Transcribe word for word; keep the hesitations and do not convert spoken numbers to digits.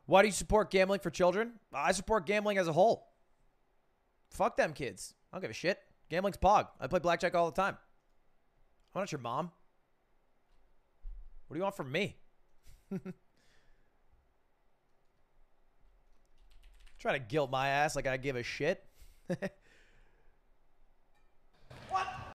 Why do you support gambling for children? I support gambling as a whole. Fuck them kids. I don't give a shit. Gambling's pog. I play blackjack all the time. I'm not your mom. What do you want from me? Try to guilt my ass like I give a shit.